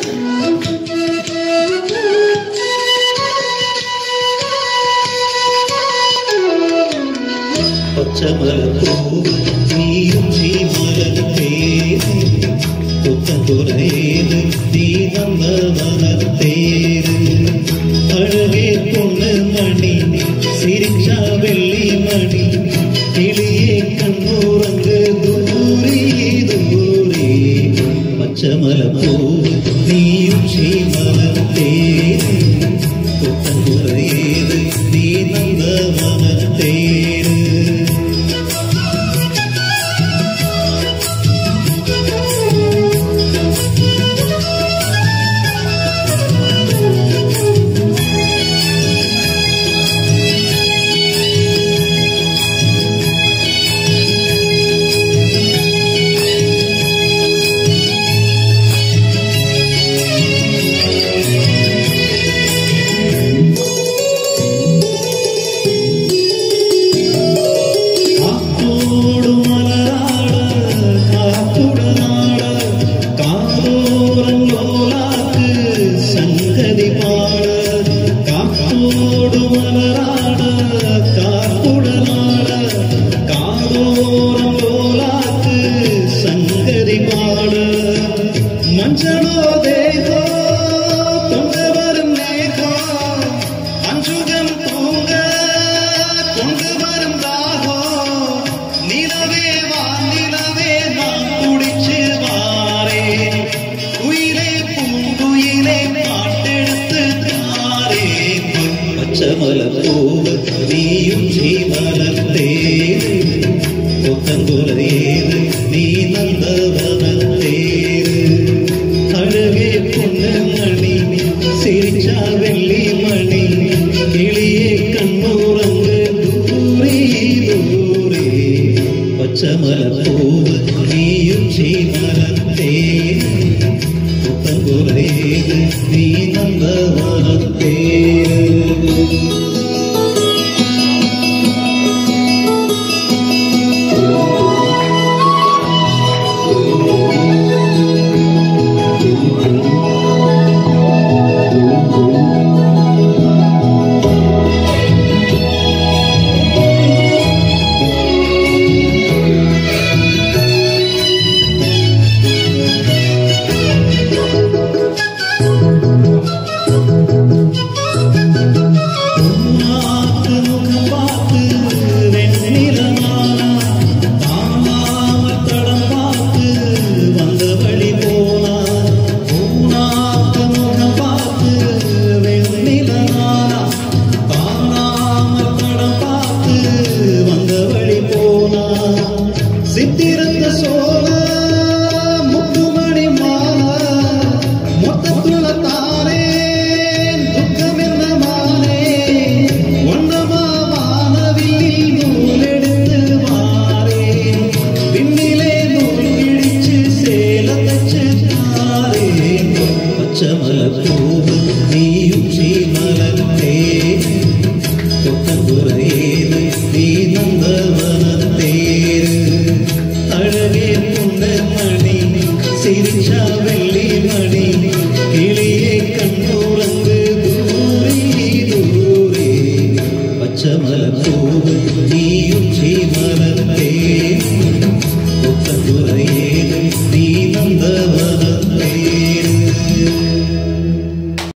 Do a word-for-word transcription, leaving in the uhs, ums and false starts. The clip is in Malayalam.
പച്ചമലപ്പൂവ് നീയും ചീമലത്തേര് പുത്തൻപുരയേത് നീ നന്ദവനത്തേര് അഴകേ പൊണ്ണ് മണി സിരിച്ച വെള്ളി മണി കിളിയെ കണ്ണുറങ്ങ് ദൂരെ ദൂരെ പച്ചമലപ്പൂവ് നീയും ചീമലത്തേര് പുത്തൻപുരയേത് നീ നന്ദവനത്തേര് मंचलो देखो तुंगे वरम देखो अंजुगम तूंगे तुंगे वरम दाहो नीलवे वा नीलवे ना कुडिच्चु वारे कुयिले पूंगुयिले पाट्टेडुत्तु तारे पच्चमलपूവ് നീയും ജീവനത്തേര് പുത്തൻപുരയേത് നീ നന്ദവനത്തേര് അഴകേ പൊന്ന് മണി സിരിച്ച വെള്ളി മണി കിളിയെ കണ്ണുറങ്ങ് ദൂരെ ദൂരെ പച്ചമലപ്പൂവ് നീയും ജീവനത്തേര് പുത്തൻപുരയേത് നീ നന്ദവനത്തേര് പച്ചമലപ്പൂവ്